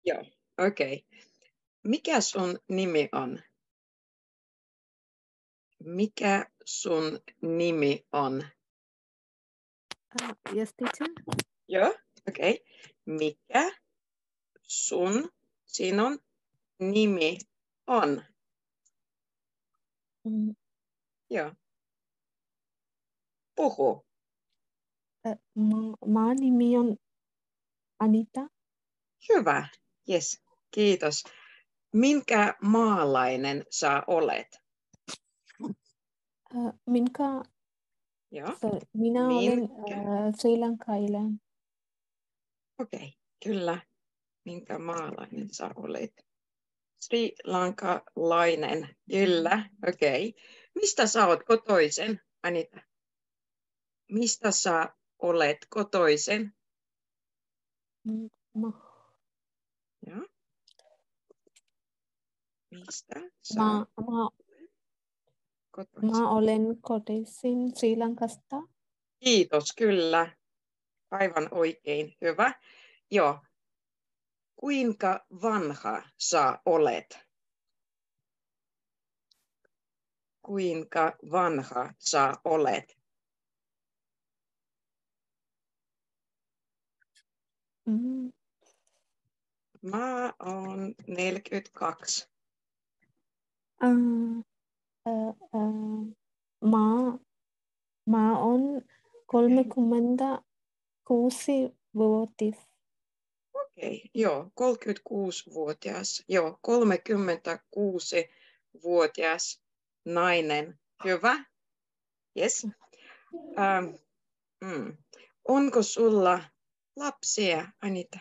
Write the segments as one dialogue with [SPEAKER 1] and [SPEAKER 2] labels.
[SPEAKER 1] Joo, okei. Mikä sun nimi on? Mikä sun nimi on?
[SPEAKER 2] Yes, teacher.
[SPEAKER 1] Joo, okei. Mikä sinun nimi on? Joo. Puhu.
[SPEAKER 2] Maan nimi on Anita.
[SPEAKER 1] Hyvä. Yes. Kiitos. Minkä maalainen sä olet? Joo.
[SPEAKER 2] Minä olen srilankalainen.
[SPEAKER 1] Okei, kyllä. Minkä maalainen sä olet? Sri Lankalainen. Kyllä. Okei. Mistä sä oot kotoisin, Anita? Mistä sä olet kotoisin? Joo. Mistä sä kotoisin?
[SPEAKER 2] Mä olen kotoisin Sri Lankasta.
[SPEAKER 1] Kiitos, kyllä. Aivan oikein. Hyvä. Joo. Kuinka vanha sä olet? Kuinka vanha sä olet? Mä oon 42.
[SPEAKER 2] Mä oon 36-vuotias.
[SPEAKER 1] Okei, joo, 36-vuotias. Joo, 36-vuotias nainen. Hyvä. Yes. Onko sulla lapsia, Anita?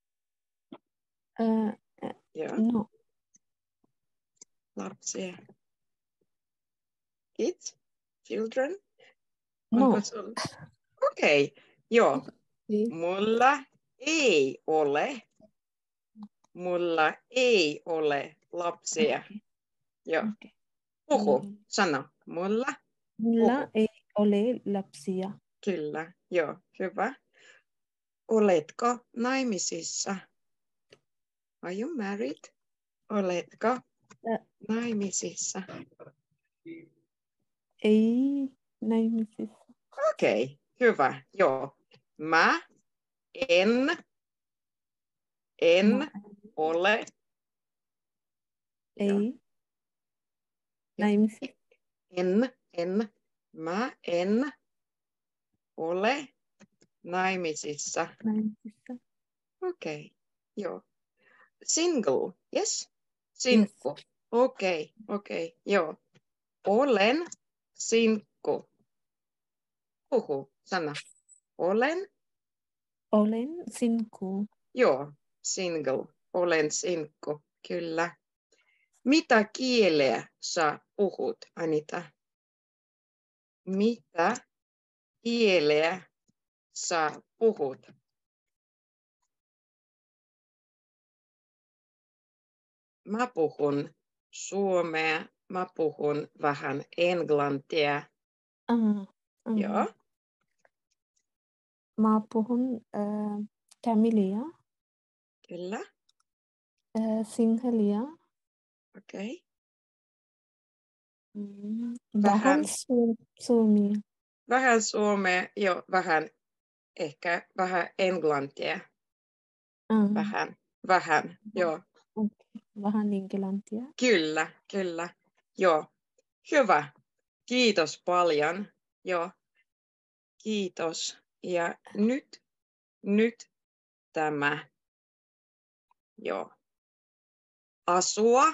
[SPEAKER 1] Joo.
[SPEAKER 2] No.
[SPEAKER 1] Lapsia. Kids? Children?
[SPEAKER 2] No.
[SPEAKER 1] Onko sulla? Okei, joo. Mulla ei ole. Mulla ei ole lapsia. Joo. Puhu, sano. Mulla
[SPEAKER 2] ei ole lapsia.
[SPEAKER 1] Kyllä, joo, hyvä. Oletko naimisissa? Are you married? Oletko naimisissa?
[SPEAKER 2] Ei naimisissa.
[SPEAKER 1] Okei, hyvä, joo. Mä en ole.
[SPEAKER 2] Ei naimisissa.
[SPEAKER 1] Mä en ole naimisissa. Okei, joo. Single, yes? Sinkku.
[SPEAKER 2] Yes.
[SPEAKER 1] Okei, joo. Olen sinkku. Puhu, sana. Olen
[SPEAKER 2] sinkku.
[SPEAKER 1] Joo, single. Olen sinkku, kyllä. Mitä kieleä sä puhut, Anita? Mitä kieleä sä puhut? Mä puhun suomea, mä puhun vähän englantia. Joo.
[SPEAKER 2] Mä puhun tamilia.
[SPEAKER 1] Kyllä.
[SPEAKER 2] Sinhalia.
[SPEAKER 1] Okei.
[SPEAKER 2] Vähän suomea.
[SPEAKER 1] Vähän suomea, joo, ehkä vähän englantia. Vähän, joo.
[SPEAKER 2] Vähän englantia.
[SPEAKER 1] Kyllä, joo. Hyvä. Kiitos paljon. Joo. Kiitos. Ja nyt tämä. Joo. Asua.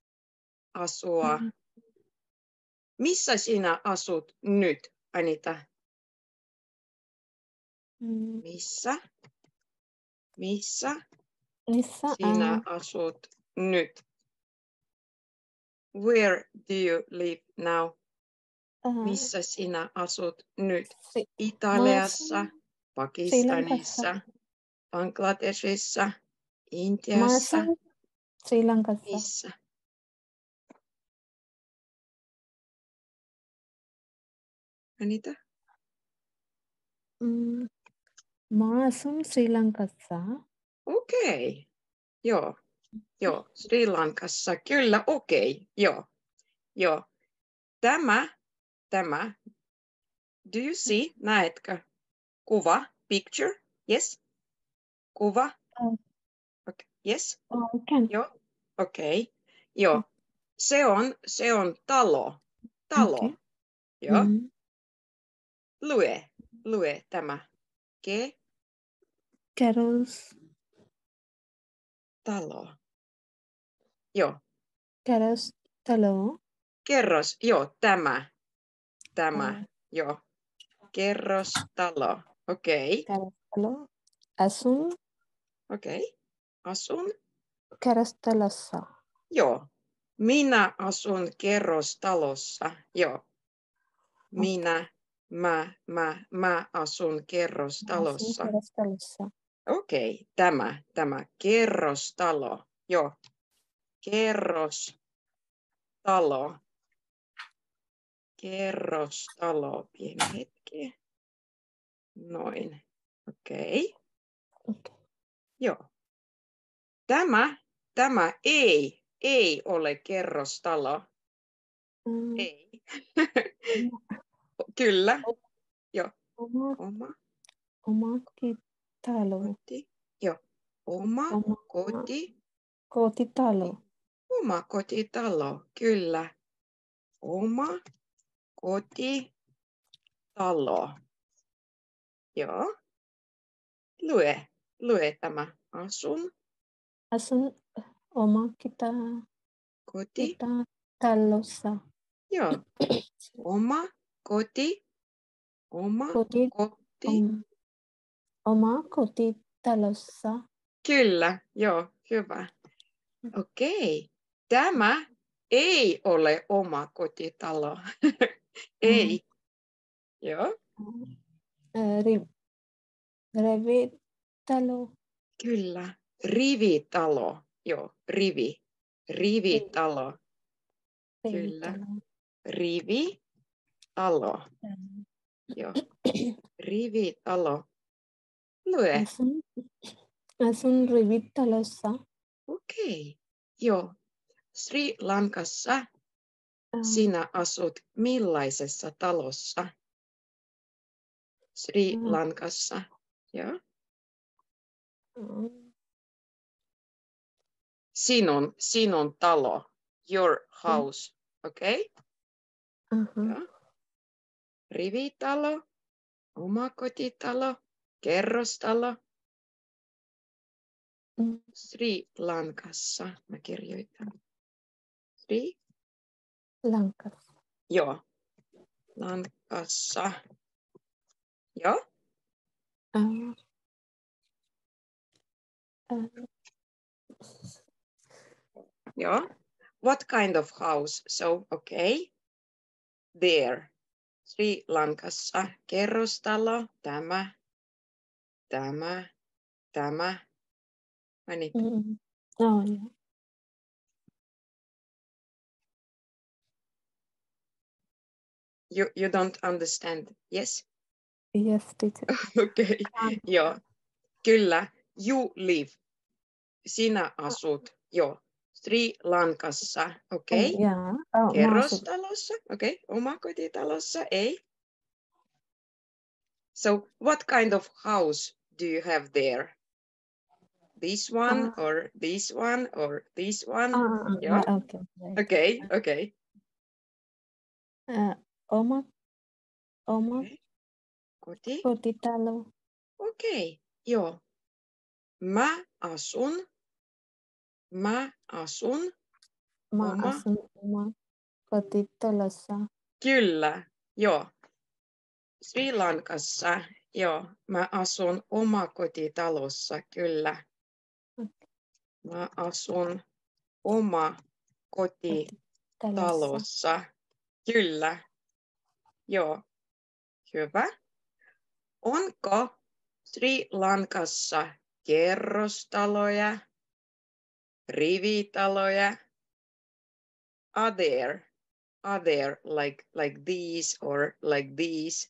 [SPEAKER 1] Missä sinä asut nyt, Anita? Missä sinä asut nyt? Where do you live now? Missä sinä asut nyt? Italiassa, Pakistanissa, Bangladeshissa, Intiassa?
[SPEAKER 2] Sri Lankassa.
[SPEAKER 1] Missä? Anita?
[SPEAKER 2] Mä asun Sri Lankassa.
[SPEAKER 1] Okei. Joo, Sri Lankassa. Kyllä, okei. Joo. Tämä. Do you see? Näetkö? Kuva, picture. Yes. Kuva. Okay. Yes.
[SPEAKER 2] Can.
[SPEAKER 1] Joo. Okei. Joo. Se on talo.
[SPEAKER 2] Okay.
[SPEAKER 1] Joo. Lue tämä.
[SPEAKER 2] Carol's.
[SPEAKER 1] Talo. Joo.
[SPEAKER 2] Carol's talo.
[SPEAKER 1] Kerros. Joo, tämä. Joo. Kerrostalo. Okei.
[SPEAKER 2] Carol's talo. Asun.
[SPEAKER 1] Okei. Asun.
[SPEAKER 2] Carol's talossa.
[SPEAKER 1] Joo. Minä asun kerrostalossa. Joo. Mä asun kerrostalossa.
[SPEAKER 2] Asun Carol's talossa.
[SPEAKER 1] Okei. Tämä. Kerrostalo. Joo. Kerrostalo. Pieni hetki. Noin. Okei. Joo. Tämä ei ole kerrostalo. Ei. Kyllä. Joo.
[SPEAKER 2] Oma talo.
[SPEAKER 1] Koti. Joo. Oma koti.
[SPEAKER 2] Kotitalo.
[SPEAKER 1] Oma kotitalo. Kyllä. Oma kotitalo. Joo. Lue tämä.
[SPEAKER 2] Asun oma
[SPEAKER 1] Koti.
[SPEAKER 2] talossa.
[SPEAKER 1] Joo. Oma koti.
[SPEAKER 2] Oma kotitalossa.
[SPEAKER 1] Kyllä, joo, hyvä. Okei. Tämä ei ole oma kotitalo. Ei. Joo.
[SPEAKER 2] Rivitalo.
[SPEAKER 1] Kyllä. Rivitalo. Joo, Rivitalo. Kyllä. Rivitalo. Joo. Rivitalo. Lue.
[SPEAKER 2] Asun rivitalossa.
[SPEAKER 1] Okei. Joo. Sri Lankassa sinä asut millaisessa talossa? Sri Lankassa. Joo. Sinun talo. Your house. Okei. Joo. Rivitalo. Omakotitalo. Kerrostalo. Sri Lankassa. Mä kirjoitan. Sri
[SPEAKER 2] Lankassa.
[SPEAKER 1] Joo. Lankassa. Joo. Joo. What kind of house? So, okay. There. Sri Lankassa. Kerrostalo. Tämä. Meni.
[SPEAKER 2] Oh, yeah.
[SPEAKER 1] You don't understand. Yes?
[SPEAKER 2] Yes, teacher.
[SPEAKER 1] Okay. Joo. Kyllä. You live. Sinä asut. Joo. Sri Lankassa. Okei.
[SPEAKER 2] Yeah.
[SPEAKER 1] Kerrostalossa. Okei. Omakotitalossa. Ei. So what kind of house do you have there? This one or this one or this one? Yeah. Okay.
[SPEAKER 2] Oma
[SPEAKER 1] Koti.
[SPEAKER 2] kotitalo.
[SPEAKER 1] Okei. Joo. Mä asun
[SPEAKER 2] Oma kotitalossa.
[SPEAKER 1] Kyllä. Joo. Sri Lankassa. Joo. Mä asun omakotitalossa. Kyllä. Mä asun omakotitalossa. Kyllä. Joo. Hyvä. Onko Sri Lankassa kerrostaloja, rivitaloja? Are there like these or like these?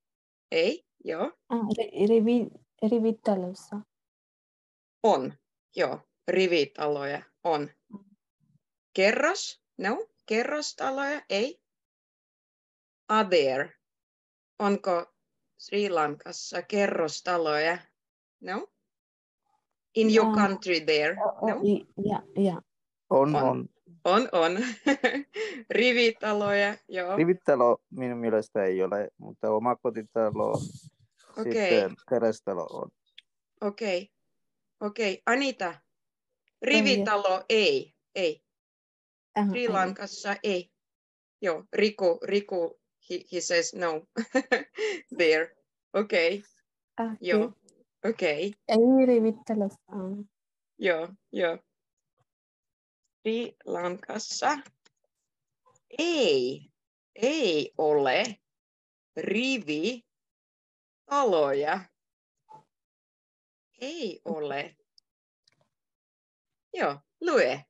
[SPEAKER 1] Ei, joo.
[SPEAKER 2] Rivitalossa.
[SPEAKER 1] On. Joo, rivitaloja on. Kerros? No, kerrostaloja? Ei. Are there? Onko Sri Lankassa kerrostaloja? No. In your country there? No.
[SPEAKER 2] Yeah.
[SPEAKER 3] On.
[SPEAKER 1] On. Rivitaloja, joo.
[SPEAKER 3] Rivitalo minun mielestä ei ole, mutta omakotitalo, sitten kerrostalo on.
[SPEAKER 1] Okei. Anita, rivitalo ei. Sri Lankassa ei. Joo, Riku, he says no. There. Okei. Joo. Okei.
[SPEAKER 2] Ei rivitalossa.
[SPEAKER 1] Joo. Sri Lankassa ei ole rivitaloja. Ei ole. Joo, lue.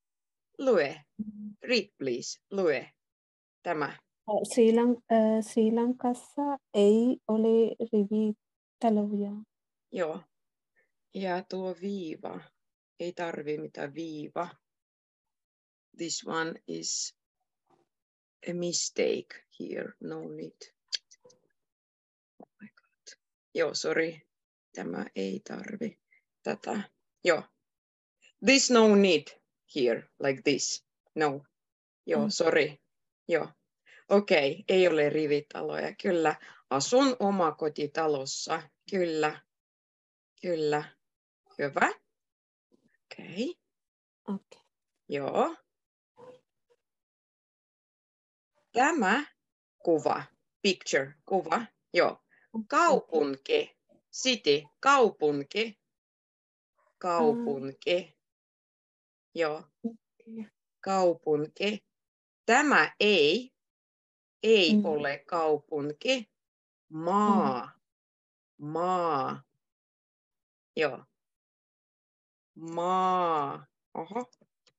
[SPEAKER 1] Read please, lue. Tämä.
[SPEAKER 2] Sri Lankassa ei ole rivitaloja.
[SPEAKER 1] Joo. Ja tuo viiva. Ei tarvi mitään viiva. This one is a mistake here. No need. Oh my god. Joo, sorry. Tämä ei tarvi tätä. Joo. This no need here, like this. No. Joo, sorry. Joo. Okei, ei ole rivitaloja. Kyllä. Asun omakotitalossa. Kyllä. Hyvä. Okei. Joo. Tämä kuva, picture, kuva. Joo. Kaupunki, city, kaupunki. Joo. Kaupunki. Tämä ei ole kaupunki. Maa. Joo. Maa. Oho.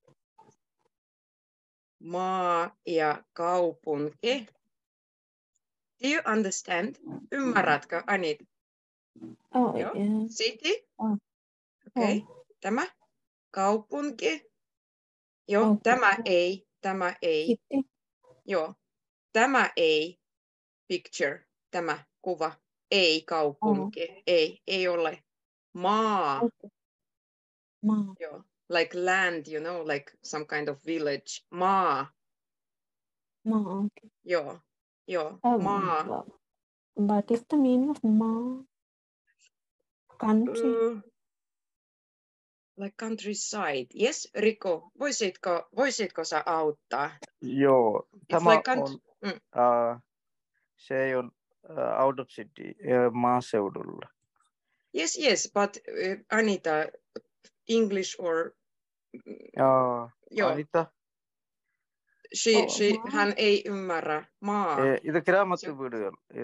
[SPEAKER 1] Maa ja kaupunki. Do you understand? Ymmärrätkö, Anit?
[SPEAKER 2] Joo.
[SPEAKER 1] City. Okei. Tämä. Kaupunki. Joo. Tämä ei.
[SPEAKER 2] City.
[SPEAKER 1] Joo. Tämä ei. Picture. Tämä kuva. Ei kaupunki. Ei ole. Maa.
[SPEAKER 2] Maa.
[SPEAKER 1] Joo. Like land, you know, like some kind of village. Maa.
[SPEAKER 2] Okay.
[SPEAKER 1] Joo. Maa.
[SPEAKER 2] What is the meaning of maa? Country.
[SPEAKER 1] Like countryside. Yes, Riku, voisitko sä auttaa?
[SPEAKER 3] Joo, tämä
[SPEAKER 1] like
[SPEAKER 3] on, se on out of city, maaseudulla.
[SPEAKER 1] Yes, but Anita, English or...
[SPEAKER 3] Anita?
[SPEAKER 1] Hän ei ymmärrä maa.
[SPEAKER 3] ಇದು ಗ್ರಾಮತ್ತು ಬಿಡು.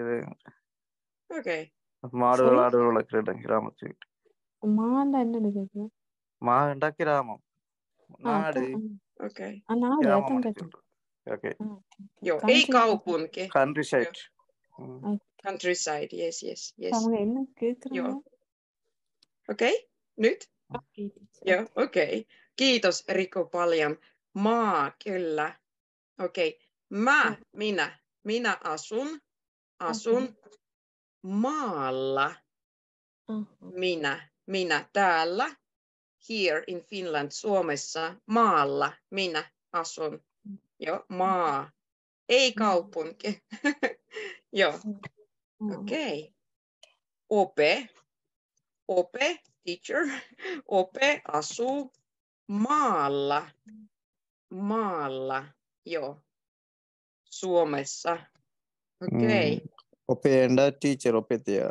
[SPEAKER 1] Okay.
[SPEAKER 3] മാടുകളാടുകളെ ഗ്രാമത്തിൽ.
[SPEAKER 2] മാanda എന്നെടുക്കുക.
[SPEAKER 3] മാണ്ട ഗ്രാമം. നാട്.
[SPEAKER 1] Okay.
[SPEAKER 3] Okay.
[SPEAKER 1] Joo, ei kaupunki.
[SPEAKER 3] Countryside.
[SPEAKER 1] Countryside, yes. Joo. Okei, nyt? Joo, okei. Kiitos Riku paljon. Maa, kyllä. Okei. Minä asun maalla. Minä täällä. Here in Finland, Suomessa, maalla. Minä asun. Joo, maa. Ei kaupunki. Joo. Okei. Ope, teacher. Ope asuu maalla. Joo. Suomessa. Okei.
[SPEAKER 3] Openda teacher opettaja.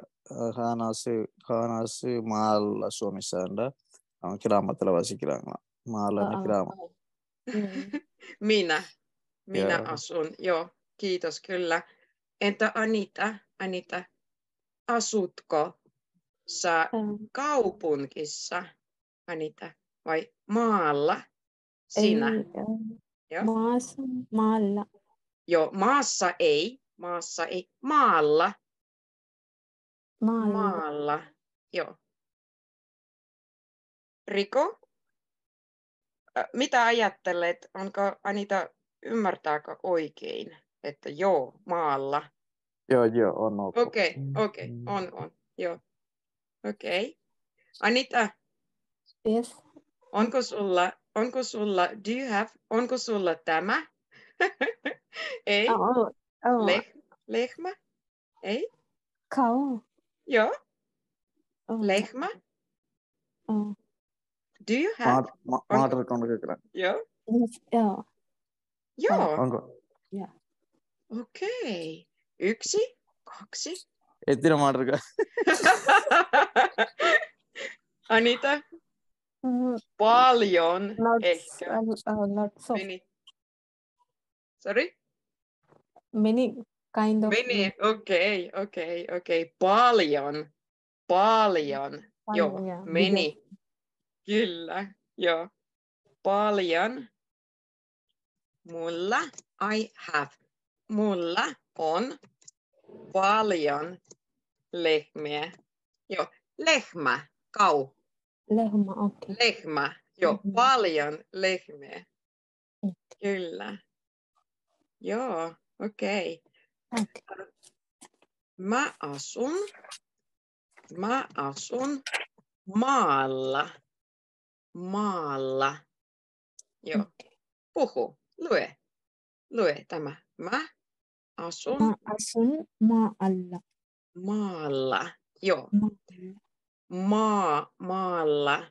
[SPEAKER 3] Hän maalla Suomessa. On ഗ്രാമത്തിലെ വസിക്കലാണ്. മാലാണ് ഗ്രാമം.
[SPEAKER 1] Minä asun. Joo, kiitos kyllä. Entä Anita, asutko sä kaupungissa, Anita, vai maalla? Sinä?
[SPEAKER 2] Joo. Maalla.
[SPEAKER 1] Joo, maassa ei. Maalla. Joo. Riku? Mitä ajattelet? Onko Anita, ymmärtääkö oikein, että joo, maalla?
[SPEAKER 3] Joo, on ok.
[SPEAKER 1] Okei, on. Joo. Okei. Anita,
[SPEAKER 2] Yes.
[SPEAKER 1] onko sulla, do you have, onko sulla tämä? Ei? Lehmä? Ei?
[SPEAKER 2] Cow.
[SPEAKER 1] Joo. Lehmä? Do you have? Joo. Joo.
[SPEAKER 3] Onko?
[SPEAKER 2] Yeah.
[SPEAKER 1] Okei. 1, 2.
[SPEAKER 3] Ei tiedä maatarka.
[SPEAKER 1] Anita? Paljon ehkä.
[SPEAKER 2] Not so.
[SPEAKER 1] Many. Sorry?
[SPEAKER 2] Many kind of.
[SPEAKER 1] Many. Okei. Paljon. Joo.
[SPEAKER 2] Yeah,
[SPEAKER 1] Many.
[SPEAKER 2] bigger.
[SPEAKER 1] Kyllä. Joo. Paljon. Mulla. I have. Mulla on paljon lehmiä. Joo. Lehmä. Kau.
[SPEAKER 2] Lehmä, okei.
[SPEAKER 1] Lehmä. Joo. Paljon lehmiä. Kyllä. Joo. Okei. Mä asun maalla. Maalla. Joo. Puhu. Lue tämä. Mä asun
[SPEAKER 2] maalla.
[SPEAKER 1] Maalla. Joo. Maalla.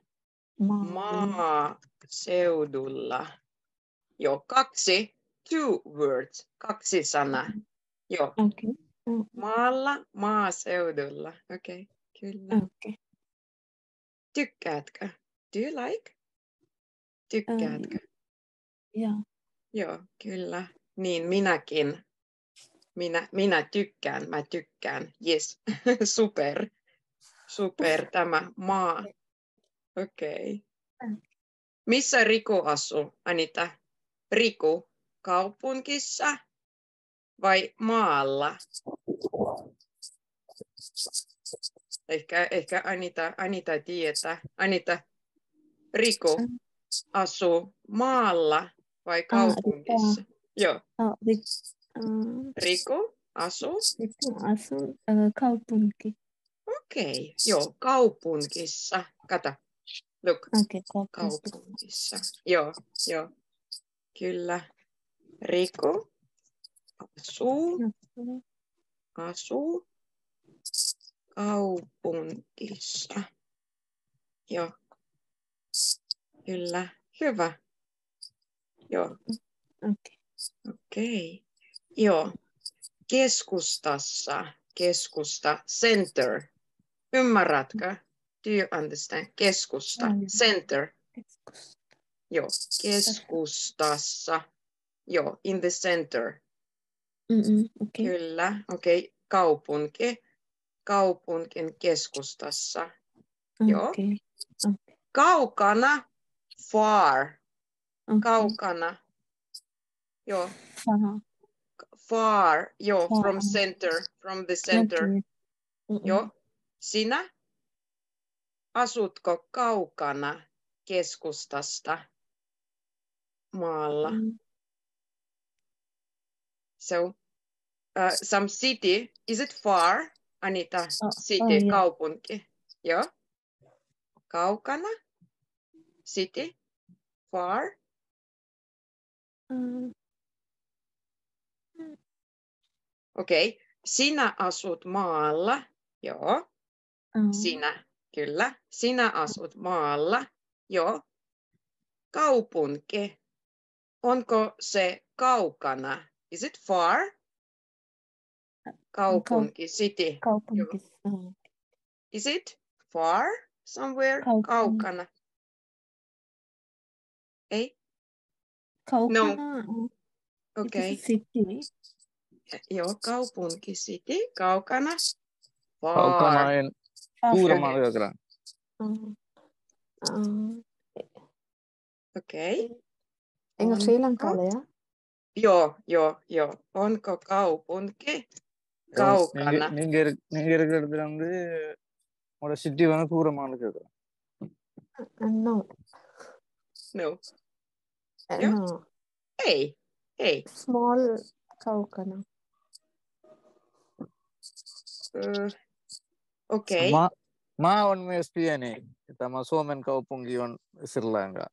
[SPEAKER 1] Maaseudulla. Joo. 2 words. 2 sanaa. Joo.
[SPEAKER 2] Okay.
[SPEAKER 1] Maalla, maaseudulla. Okei. Kyllä.
[SPEAKER 2] Okay.
[SPEAKER 1] Tykkäätkö? Do you like? Tykkäätkö?
[SPEAKER 2] Yeah.
[SPEAKER 1] Joo, kyllä. Niin, minäkin. Minä tykkään. Mä tykkään. Yes. Super tämä maa. Okei. Missä Riku asuu, Anita? Riku, kaupungissa vai maalla? Ehkä Anita tietää. Anita, Riku asuu maalla vai kaupungissa? Joo. Riku asuu?
[SPEAKER 2] Asun kaupunki.
[SPEAKER 1] Okei, joo, kaupungissa. Kato, look.
[SPEAKER 2] Okay,
[SPEAKER 1] Kaupungissa. Joo. Kyllä. Riku asuu kaupungissa. Joo. Kyllä. Hyvä. Joo. Okei. Joo. Keskusta, center. Ymmärrätkö? Do you understand? Keskusta, center. Joo, keskustassa. Joo, in the center.
[SPEAKER 2] Okay.
[SPEAKER 1] Kyllä, okei. Kaupungin keskustassa. Joo.
[SPEAKER 2] Okay.
[SPEAKER 1] Kaukana, far. Okay. Kaukana. Joo. Far, joo, from the center. Joo. Sinä? Asutko kaukana keskustasta maalla? So, some city, is it far, Anita? City,
[SPEAKER 2] yeah.
[SPEAKER 1] Kaupunki. Joo. Kaukana? City? Far? Okei. Sinä asut maalla. Joo. Sinä. Kyllä. Sinä asut maalla. Joo. Kaupunki. Onko se kaukana? Is it far? Kaupunki, city.
[SPEAKER 2] Kaupunki.
[SPEAKER 1] Is it far somewhere? Kaukana. Ei?
[SPEAKER 2] Kaukana.
[SPEAKER 1] No. Okay.
[SPEAKER 2] City.
[SPEAKER 1] Joo, kaupunki, city. Kaukana. Far.
[SPEAKER 3] Kaukana en Kuuramaalla jökälä.
[SPEAKER 1] Okei.
[SPEAKER 2] Engo Sri Lankalla, ja?
[SPEAKER 1] Joo. Onko kaupunki kaukana?
[SPEAKER 3] நீங்க இருக்கிறதுல வந்து ஒரு சிட்டி வந்து தூரமான கேட்குறோம்.
[SPEAKER 2] No.
[SPEAKER 1] No. Joo.
[SPEAKER 2] No.
[SPEAKER 1] Ei.
[SPEAKER 2] Small, kaukana.
[SPEAKER 1] Okei.
[SPEAKER 3] Maa on myös pieni. Tämä Suomen kaupunki on Sri Lanka.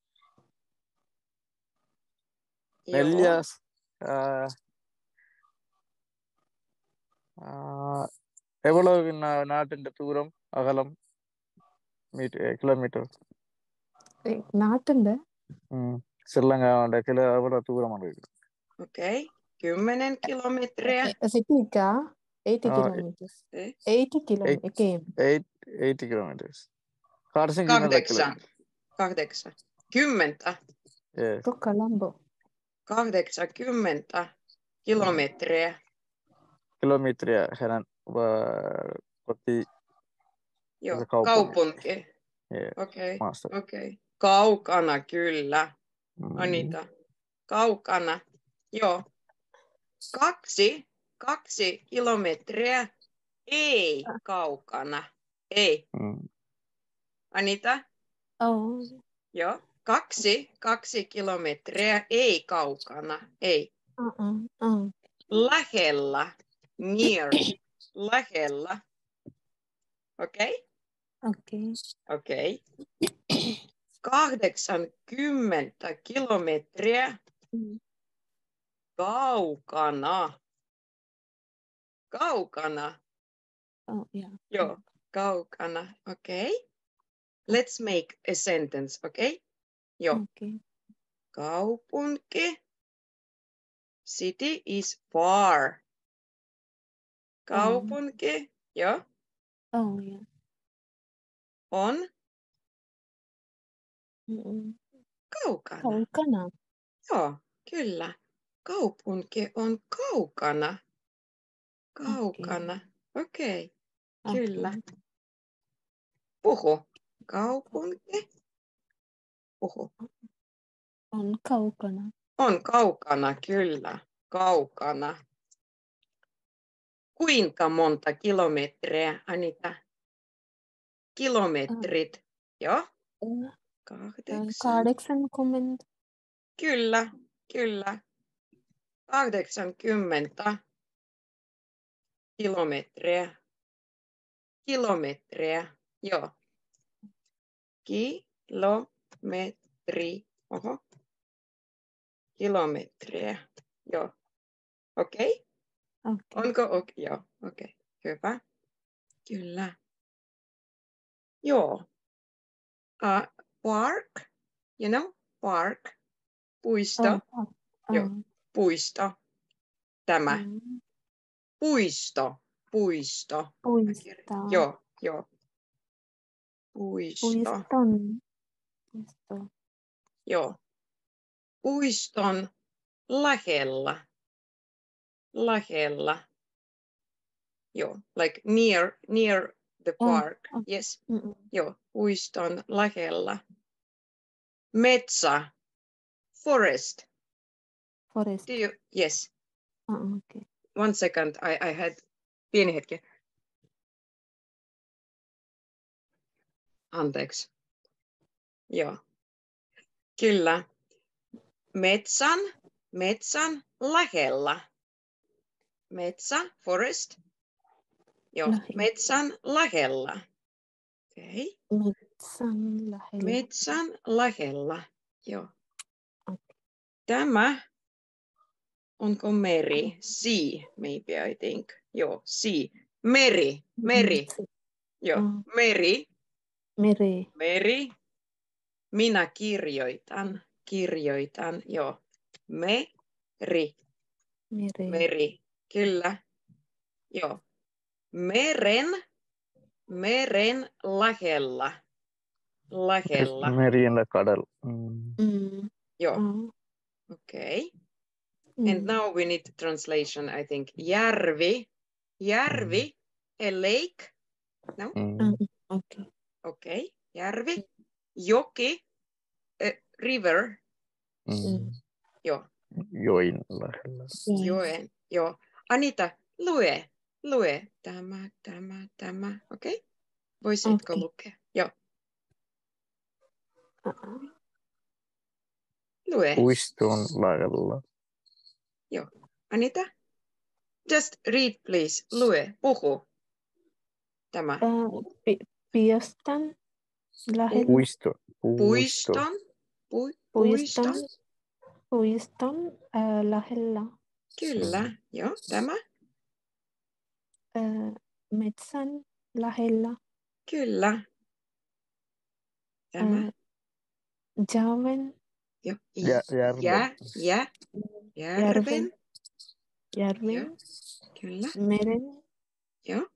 [SPEAKER 3] Neljäs. എவ்வளவு നാട്ടിന്റെ ദൂരം അകലം കിലോമീറ്റർ
[SPEAKER 2] നാട്ടിന്റെ
[SPEAKER 3] ശ്രീലങ്ക എവിടെ ദൂരമാണ്
[SPEAKER 1] Okei. 10 kilometriä.
[SPEAKER 2] Sitikka 80 kilometers. 80
[SPEAKER 3] kilometers.
[SPEAKER 1] 8. 10.
[SPEAKER 2] Tokka lambo.
[SPEAKER 1] 80 kilometriä.
[SPEAKER 3] Kilometriä heidän koti.
[SPEAKER 1] Joo, kaupunki. Okei. Kaukana kyllä. Anita. Kaukana. Joo. 2 kilometriä. Ei kaukana. Ei. Anita? Joo. 2 kilometriä. Ei kaukana. Ei. Lähellä. Near. Lähellä. Okei? Okei. 80 kilometriä. Kaukana. Joo, kaukana. Okei. Let's make a sentence, okei? Joo. Kaupunki. City is far. Kaupunki. Joo. On. Kaukana. Joo, kyllä. Kaupunki on kaukana. Okei. Kyllä. Puhu. Kaupunki. Puhu.
[SPEAKER 2] On kaukana.
[SPEAKER 1] On kaukana, kyllä. Kaukana. Kuinka monta kilometriä, Anita? Kilometrit. Joo.
[SPEAKER 2] 80.
[SPEAKER 1] Kyllä. 80 kilometriä. Joo. Kilometriä. Joo. Okei? Onko okei? Joo. Okei. Hyvä. Kyllä. Joo. Park. You know? Park. Puisto. Joo. Puisto. Tämä. Puisto. Joo. Puisto. Joo. Puiston lähellä. Joo. Like near the park. Yes. Joo. Puiston lähellä. Metsä. Forest. Do you? Yes.
[SPEAKER 2] Okay.
[SPEAKER 1] 1 second. I had pieni hetki. Anteeksi. Joo. Kyllä. Metsän lähellä. Metsä, forest. Joo, metsän lähellä. Okei. Metsän lähellä. Joo. Tämä, onko meri? Sea, maybe I think. Joo, sea. Meri. Joo, meri. Minä kirjoitan. Joo. Meri. Kyllä. Joo. Meren lähellä.
[SPEAKER 3] Meri ja kadal.
[SPEAKER 1] Joo. Okay. And now we need translation, I think. Järvi, a lake. No? Okay. Järvi. Joki, a river. Joo.
[SPEAKER 3] Join lähellä.
[SPEAKER 1] Joen. Joo. Anita, lue. Tämä. Okei? Voisitko lukea? Joo. Lue.
[SPEAKER 3] Puiston lähellä.
[SPEAKER 1] Joo. Anita? Just read, please. Lue. Puhu. Tämä.
[SPEAKER 2] Piastan lähellä.
[SPEAKER 3] Puisto.
[SPEAKER 1] Puiston.
[SPEAKER 2] Puiston lähellä.
[SPEAKER 1] Kyllä. Joo. Tämä.
[SPEAKER 2] Metsän lähellä.
[SPEAKER 1] Kyllä. Tämä.
[SPEAKER 2] Järven.
[SPEAKER 1] Joo.
[SPEAKER 3] Järven.
[SPEAKER 2] Järven.
[SPEAKER 1] Joo. Kyllä.
[SPEAKER 2] Meren.
[SPEAKER 1] Joo.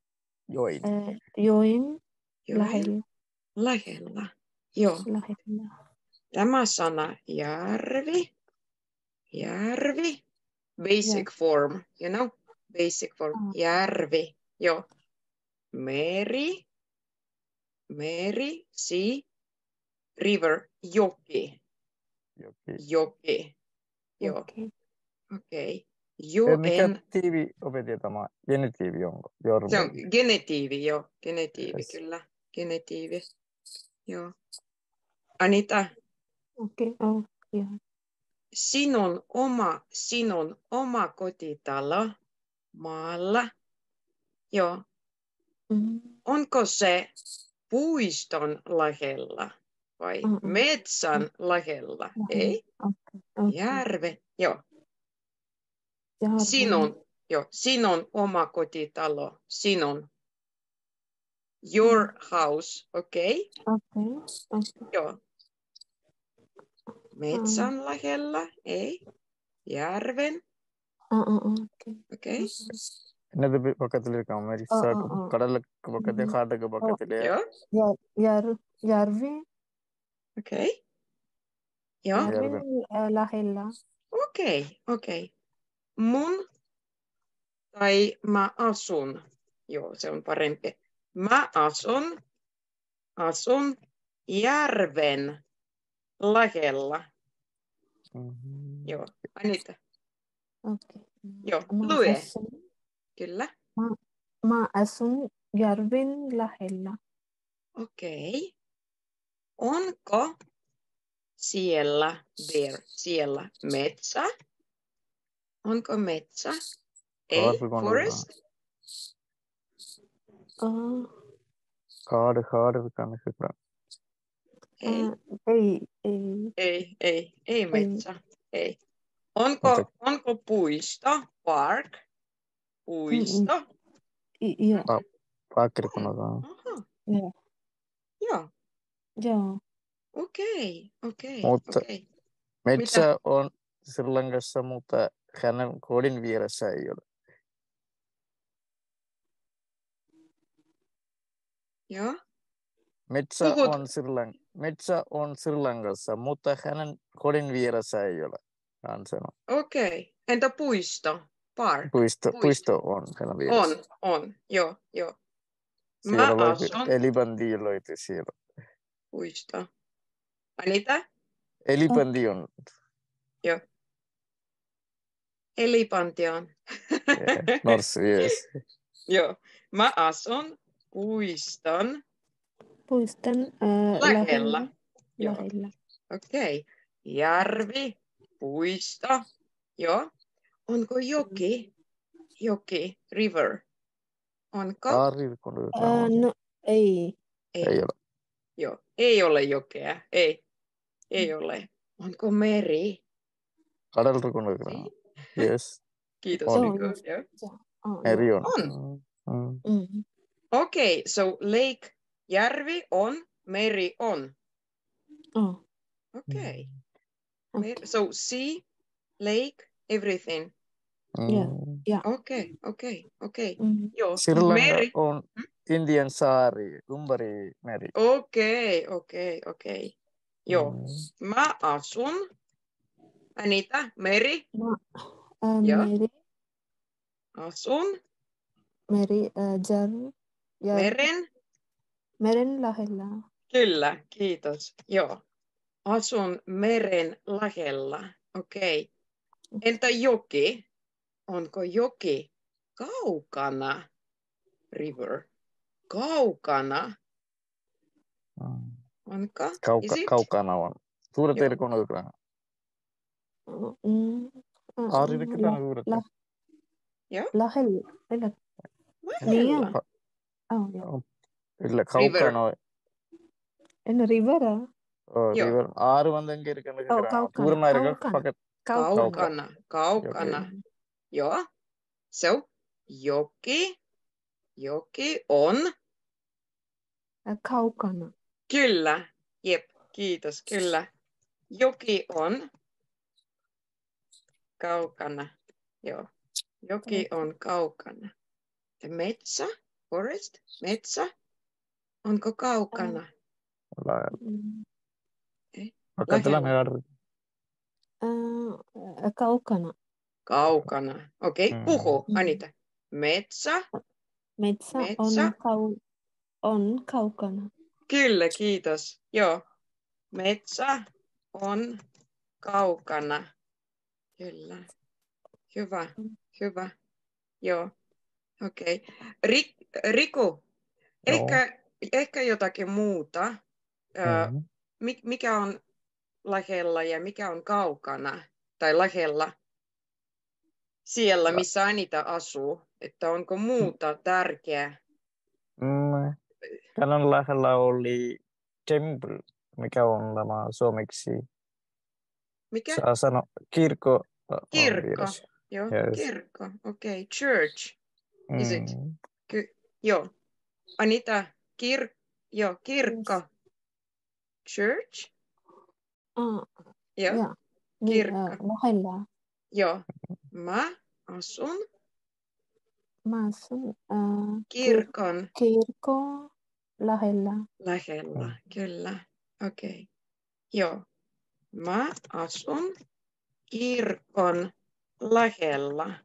[SPEAKER 2] Joen lähellä.
[SPEAKER 1] Lähellä. Joo.
[SPEAKER 2] Lähellä.
[SPEAKER 1] Tämä sana järvi. Järvi. Basic form, you know? Basic form. Järvi. Joo. Meri. Meri. Sea. River. Joki. Joki. Joo. Okei.
[SPEAKER 3] Mikä tiivi opetti tämä? Genitiivi onko? Jorve.
[SPEAKER 1] Se on genitiivi, joo. Genitiivi, yes. Kyllä. Genitiivi. Joo. Anita.
[SPEAKER 2] Okei. Yeah.
[SPEAKER 1] Sinun oma kotitalo maalla. Joo. Onko se puiston lähellä vai metsän lähellä? Ei.
[SPEAKER 2] Okay.
[SPEAKER 1] Järve. Joo.
[SPEAKER 2] Järven.
[SPEAKER 1] Sinun oma kotitalo. Sinun. Your house, okei?
[SPEAKER 2] Okay.
[SPEAKER 1] Joo. Metsän lähellä, ei. Järven. Okei.
[SPEAKER 3] Entä pakatililla Amerikassa kadalla pakatilla haadaka pakatilla.
[SPEAKER 1] Joo.
[SPEAKER 2] Järvi.
[SPEAKER 1] Okei. Joo.
[SPEAKER 2] Järven lähellä.
[SPEAKER 1] Okei. Mun tai mä asun. Joo, se on parempi. Mä asun järven lähellä. Joo, Anita.
[SPEAKER 2] Okay.
[SPEAKER 1] Joo, lue. Kyllä.
[SPEAKER 2] Mä asun järven lähellä.
[SPEAKER 1] Okei. Onko siellä metsä? Onko metsä? Ei, forest?
[SPEAKER 3] Kaadu kannassa.
[SPEAKER 1] Ei metsä. Ei. Onko puisto? Park? Puisto?
[SPEAKER 2] Joo.
[SPEAKER 3] Parkki sanotaan.
[SPEAKER 2] Joo.
[SPEAKER 1] Okei.
[SPEAKER 3] Mutta metsä on Sri Lankassa, mutta hänen kodin vieressä ei ole.
[SPEAKER 1] Joo.
[SPEAKER 3] Metsä on Sri Lankassa, mutta hänen kodin vieressä ei ole. Hän sanoi.
[SPEAKER 1] Okei. Entä puisto? Park?
[SPEAKER 3] Puisto on hänen vieressä.
[SPEAKER 1] On. Joo.
[SPEAKER 3] Siellä löytyy elipanti löytyy siellä.
[SPEAKER 1] Puisto. Anita?
[SPEAKER 3] Elipanti on.
[SPEAKER 1] Joo. Elipanti on.
[SPEAKER 3] Norsu, yes.
[SPEAKER 1] Joo. Mä asun puiston lähellä. Okei. Järvi, puisto. Joo. Onko joki, river? Onko?
[SPEAKER 2] No, ei.
[SPEAKER 3] Ei ole.
[SPEAKER 1] Joo. Ei ole jokea. Ei ole. Onko meri?
[SPEAKER 3] Kadalta kun yes.
[SPEAKER 1] Kiitos.
[SPEAKER 3] Meri on.
[SPEAKER 1] Okay, so lake, järvi on, meri on. Okay. So sea, lake, everything.
[SPEAKER 2] Yeah.
[SPEAKER 1] Okay. Joo.
[SPEAKER 3] Sri Lanka on Indian saari, ympäri meri.
[SPEAKER 1] Okay. Joo. Mä asun. Anita, meri?
[SPEAKER 2] Meri.
[SPEAKER 1] Asun.
[SPEAKER 2] Meri, Meren lähellä.
[SPEAKER 1] Kyllä, kiitos. Joo. Asun meren lähellä. Okei. Entä joki? Onko joki kaukana? River. Kaukana. Onko?
[SPEAKER 3] Kaukana on. Suuret eri kuin Ukraina. Aaririkkaan suuret.
[SPEAKER 2] Lähellä.
[SPEAKER 1] Lähellä.
[SPEAKER 3] Illa kaukana.
[SPEAKER 2] En rivera.
[SPEAKER 3] River. Aaru vandenkin irkana. Suurena irkana paket.
[SPEAKER 1] Kaukana. Joo. So, joki on.
[SPEAKER 2] Kaukana.
[SPEAKER 1] Kyllä. Jep, kiitos. Kyllä. Joki on kaukana. Joo. Joki on kaukana. Metsä, forest, metsä. Onko kaukana?
[SPEAKER 3] Lähellä.
[SPEAKER 2] Kaukana.
[SPEAKER 1] Kaukana. Okei, puhu, Anita. Metsä
[SPEAKER 2] on kaukana.
[SPEAKER 1] Kyllä, kiitos. Joo. Metsä on kaukana. Kyllä. Hyvä. Joo. Okei. Riku, ehkä jotakin muuta. Mikä on lähellä ja mikä on kaukana? Tai lähellä siellä, missä Anita asuu. Että onko muuta tärkeää?
[SPEAKER 3] Kanan lähellä oli temple, mikä on tämä suomeksi.
[SPEAKER 1] Mikä?
[SPEAKER 3] Saa sanoa kirkko.
[SPEAKER 1] Joo, kirkko. Okei, church. Is it? Joo. Anita, kirkko. Church? Joo. Kirkko.
[SPEAKER 2] Lähellä.
[SPEAKER 1] Joo. Mä asun kirkon
[SPEAKER 2] lähellä.
[SPEAKER 1] Lähellä, kyllä. Okei. Joo. Mä asun kirkon lähellä.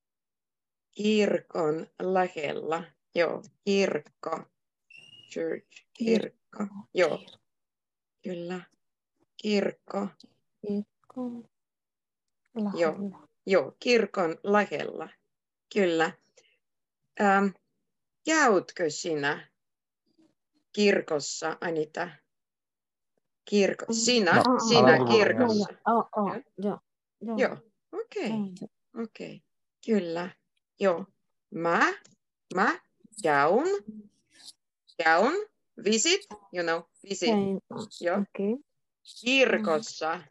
[SPEAKER 1] Kirkon lähellä. Joo, kirkko. Church, kirkko. Joo, kyllä. Kirkko. Joo, kirkon lähellä. Kyllä. Käytkö sinä kirkossa, Anita? Sinä kirkossa. Joo. Okei. Kyllä. Joo. Mä käyn. Visit, visit. Joo. Kirkossa.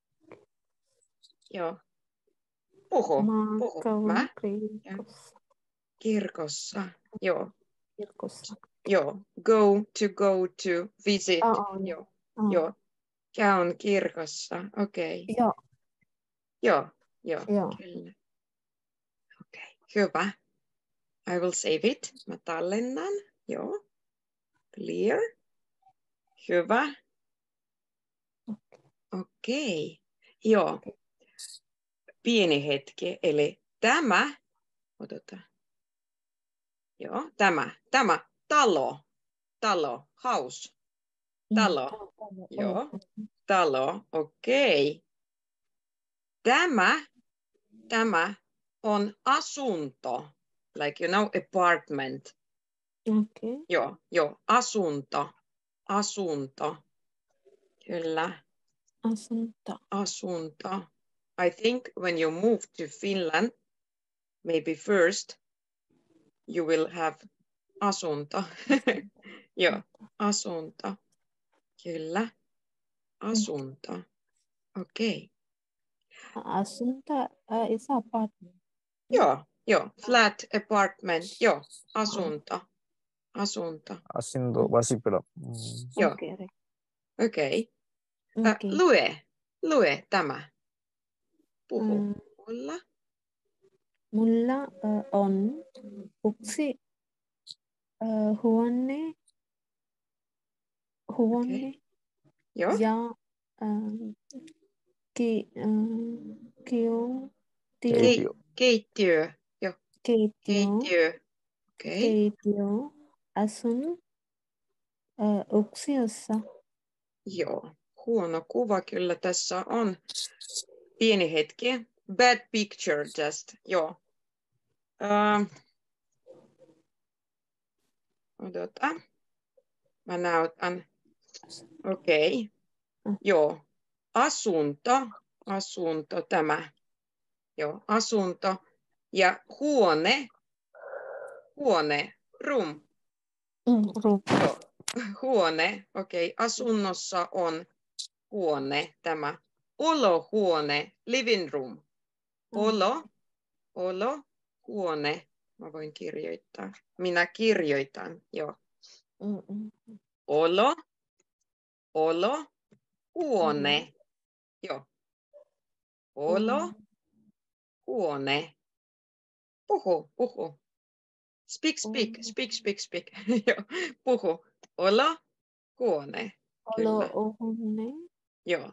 [SPEAKER 1] Joo. Puhu. Mä kirkossa. Joo. Joo. Go to visit. Joo. Käyn kirkossa. Okei. Joo. Kyllä. Okei. Hyvä. I will save it. Mä tallennan. Joo. Clear. Hyvä. Okei. Joo. Pieni hetki. Eli tämä. Odota. Joo. Tämä. Talo. House. Talo. Joo. Talo. Okei. Tämä on asunto. Like, apartment. Joo. Asunto. Kyllä. Asunto. I think when you move to Finland, maybe first you will have asunto. Joo, asunto. Kyllä. Asunto. Okei.
[SPEAKER 2] Asunto is apartment.
[SPEAKER 1] Joo. Flat apartment. Joo, asunto.
[SPEAKER 3] Asunto, vasipelo.
[SPEAKER 1] Joo. Okei. Lue tämä. Puhu.
[SPEAKER 2] Mulla on yksi huone.
[SPEAKER 1] Joo.
[SPEAKER 2] Ja
[SPEAKER 1] keittiö. Joo.
[SPEAKER 2] Keittiö.
[SPEAKER 1] Okei.
[SPEAKER 2] Keittiö. Asun yksiössä.
[SPEAKER 1] Joo. Huono kuva kyllä tässä on. Pieni hetki. Bad picture just. Joo. Odota. Mä näytän. Okei. Joo. Asunto tämä. Joo, asunto. Ja huone, room.
[SPEAKER 2] Room.
[SPEAKER 1] Joo, huone. Okei, asunnossa on huone tämä. Olohuone, living room. Huone. Mä voin kirjoittaa. Minä kirjoitan, joo. Huone. Joo. Huone. Puhu. Speak. Joo. Puhu. Huone. Kyllä. Joo.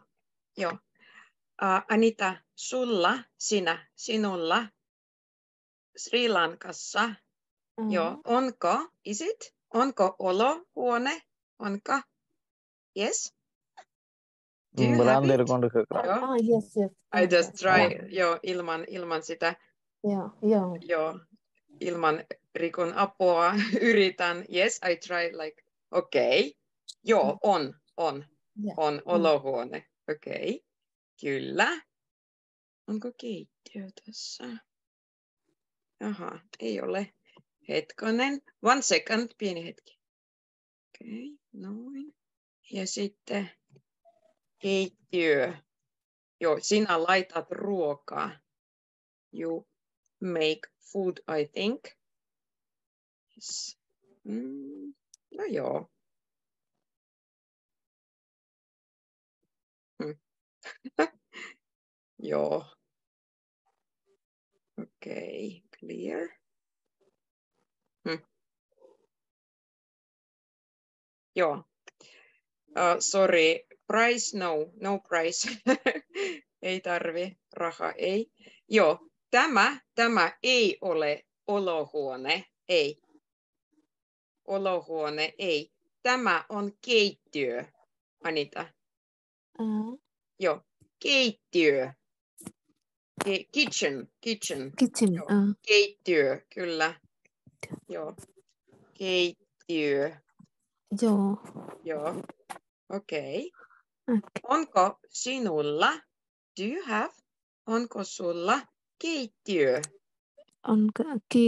[SPEAKER 1] Anita, sinulla Sri Lankassa. Joo. Onko? Is it? Onko olohuone? Onko? Yes? Do you have it?
[SPEAKER 2] Yes.
[SPEAKER 1] I just try, joo, ilman sitä. Joo, ilman Rikon apua yritän. Yes, I try like, okay. Joo, on olohuone. Okei, kyllä. Onko keittiö tässä? Aha, ei ole. Hetkonen. 1 second, pieni hetki. Okei, noin. Ja sitten keittiö. Joo, sinä laitat ruokaa. You make food, I think. Yes. No joo. Joo. Okei, clear. Joo. Sorry, price no price. Ei tarvi, raha ei. Joo, tämä ei ole olohuone, ei. Olohuone, ei. Tämä on keittiö, Anita. Joo, keittiö. Kitchen. Joo. Keittiö, kyllä. Joo, keittiö. Joo. Okei. Onko sinulla, do you have, onko sulla keittiö?
[SPEAKER 2] Onko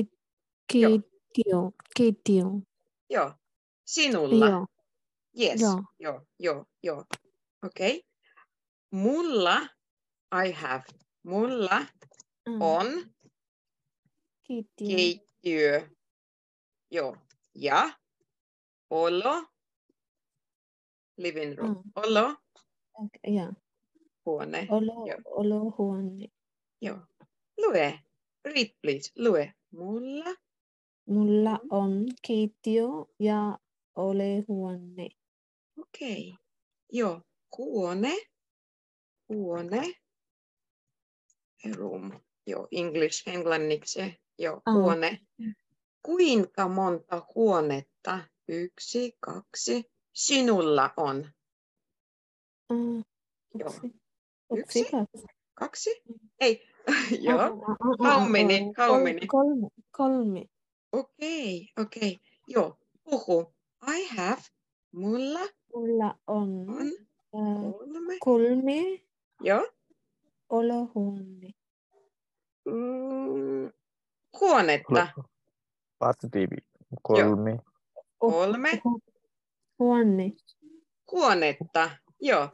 [SPEAKER 2] keittiö?
[SPEAKER 1] Joo. Sinulla?
[SPEAKER 2] Joo.
[SPEAKER 1] Yes. Joo. Okei. Mulla, I have, mulla on keittiö. Joo. Ja living room. Huone.
[SPEAKER 2] Olohuone.
[SPEAKER 1] Joo. Lue. Read please. Lue.
[SPEAKER 2] Mulla on keittiö ja olohuone.
[SPEAKER 1] Okei. Joo. Huone. Room. Joo, englanniksi. Joo, huone. Kuinka monta huonetta? 1, 2. Sinulla on? Joo. 1, 2. Ei. Joo. How many?
[SPEAKER 2] 3.
[SPEAKER 1] Okei. Joo. Puhu. I have.
[SPEAKER 2] Mulla on
[SPEAKER 1] 3. Joo.
[SPEAKER 2] Olohuone.
[SPEAKER 1] Huonetta.
[SPEAKER 3] Partitiivi. 3.
[SPEAKER 1] 3.
[SPEAKER 2] Huone.
[SPEAKER 1] Huonetta. Joo.